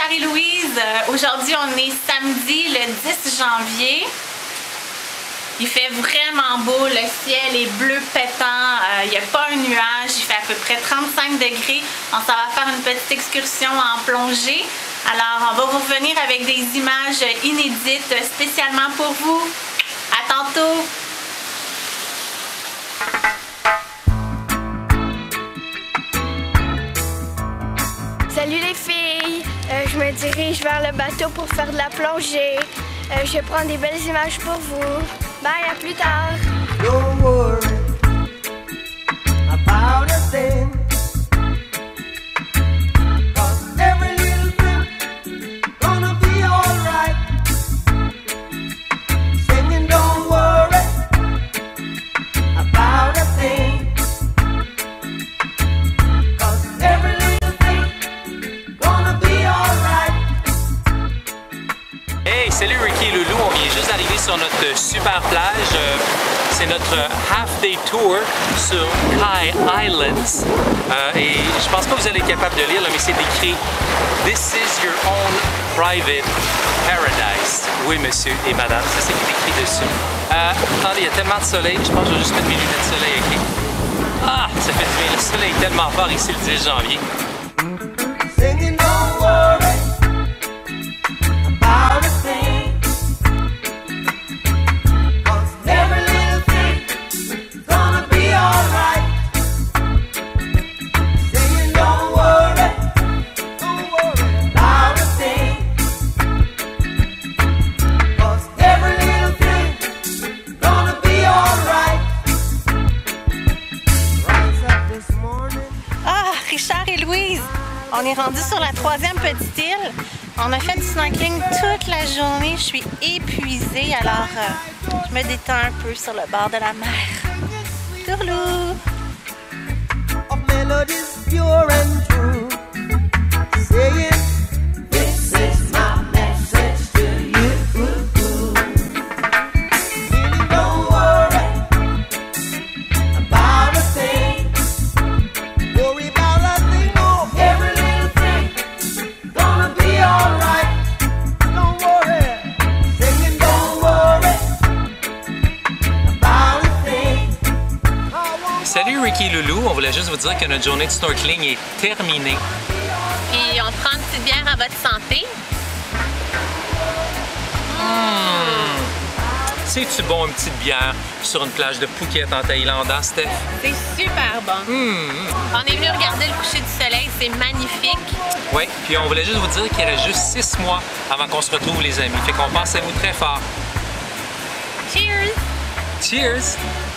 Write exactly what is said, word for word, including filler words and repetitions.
Marie-Louise. Aujourd'hui, on est samedi le dix janvier. Il fait vraiment beau, le ciel est bleu pétant, il euh, n'y a pas un nuage, il fait à peu près trente-cinq degrés. On s'en va faire une petite excursion en plongée. Alors, on va vous revenir avec des images inédites spécialement pour vous. À tantôt! Salut les filles! Euh, je me dirige vers le bateau pour faire de la plongée. Euh, je vais prendre des belles images pour vous. Bye, à plus tard! Don't worry about a thing, 'cause every little thing gonna be alright. Singing, don't worry about a thing, 'cause every little thing gonna be alright. Hey, salut Ricky et Loulou, on vient juste d'arriver sur notre super plage. C'est notre half-day tour sur Kai Islands. Euh, et je pense pas que vous allez être capable de lire, là, mais c'est écrit « This is your own private paradise ». Oui, monsieur et madame, c'est ce qui est écrit dessus. Euh, attendez, il y a tellement de soleil, je pense que je vais juste mettre mes lunettes de soleil, ok? Ah, ça fait du bien, le soleil est tellement fort ici le dix janvier. Singing, don't worry about a thing, 'cause every little thing gonna be alright. Singing, don't worry, don't worry about a thing, 'cause every little thing gonna be alright. Rise up this morning. Ah, Richard et Louise! On est rendu sur la troisième petite île. On a fait du snorkeling toute la journée. Je suis épuisée, alors euh, je me détends un peu sur le bord de la mer. Tourlou! Of melodies pure and true, saying, this is my message to you. Really don't worry about a thing, worry about a thing, oh, every little thing gonna be alright. Don't worry, singing, don't worry about a thing. Salut Ricky et Loulou, on voulait juste vous dire que notre journée de snorkeling est terminée. Puis on prend une petite bière à votre santé. Mmh. C'est-tu bon une petite bière sur une plage de Phuket en Thaïlande, hein, Steph? C'est super bon. Mmh. On est venu regarder le coucher du soleil, c'est magnifique. Oui, puis on voulait juste vous dire qu'il reste juste six mois avant qu'on se retrouve, les amis. Fait qu'on pense à vous très fort. Cheers! Cheers!